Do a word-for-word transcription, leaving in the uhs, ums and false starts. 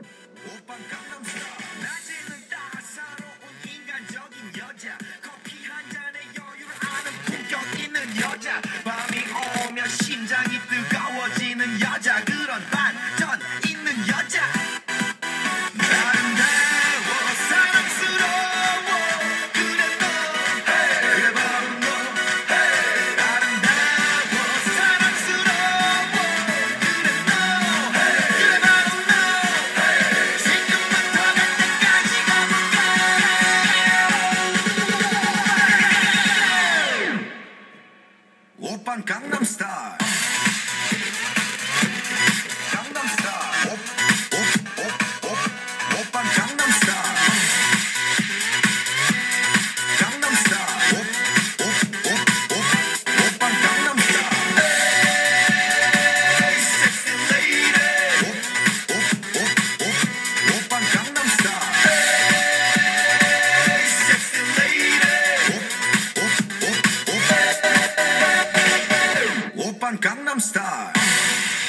오빤 강남스타일 낮에는 따사로운 인간적인 여자 커피 한 잔에 여유를 아는 품격 있는 여자 밤이 오면 심장이 뜨거워지는 여자 그런 반전 있는 여자 아름다워 사랑스러워 그래 너 그래 바로 너 아름다워 사랑스러워 그래 너 그래 바로 너 지금부터 갈 때까지 가볼까 오빤 강남스타일 강남스타일 오빤 강남스타일 강남스타일 오빤 강남스타일 에이 섹시 레이디 오빤 강남스타일 에이 섹시 레이디 오빤 강남스타일